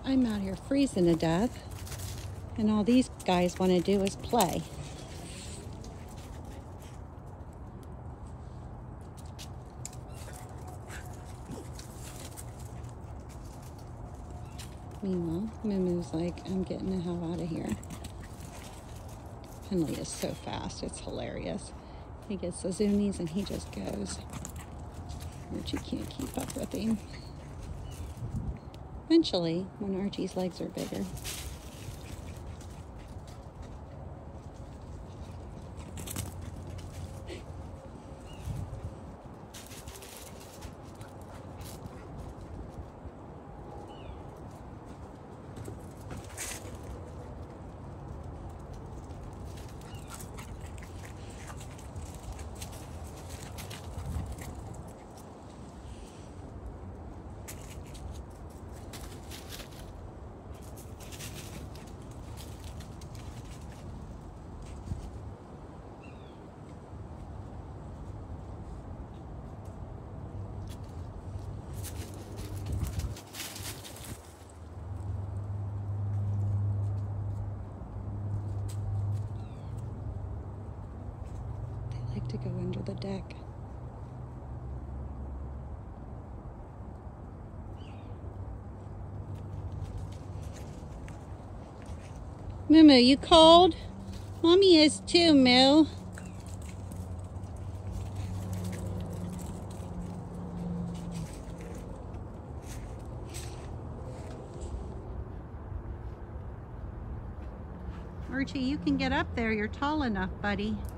I'm out here freezing to death, and all these guys want to do is play. Meanwhile, Mumu's like, I'm getting the hell out of here. Finley is so fast, it's hilarious. He gets the zoomies and he just goes. Archie can't keep up with him. Eventually, when Archie's legs are bigger. To go under the deck. Mumu, you cold? Mommy is too, Moo. Archie, you can get up there. You're tall enough, buddy.